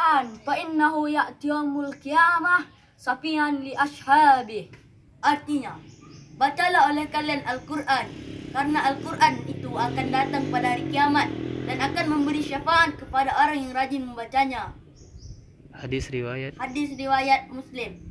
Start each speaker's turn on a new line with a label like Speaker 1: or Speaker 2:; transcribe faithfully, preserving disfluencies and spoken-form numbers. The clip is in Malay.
Speaker 1: Al-Quran fa innahu ya'ti yaumul qiyamah safian li ashabih. Artinya, bacalah oleh kalian Al-Quran, karena Al-Quran itu akan datang pada hari kiamat dan akan memberi syafaat kepada orang yang rajin membacanya.
Speaker 2: Hadis riwayat
Speaker 1: Hadis riwayat Muslim.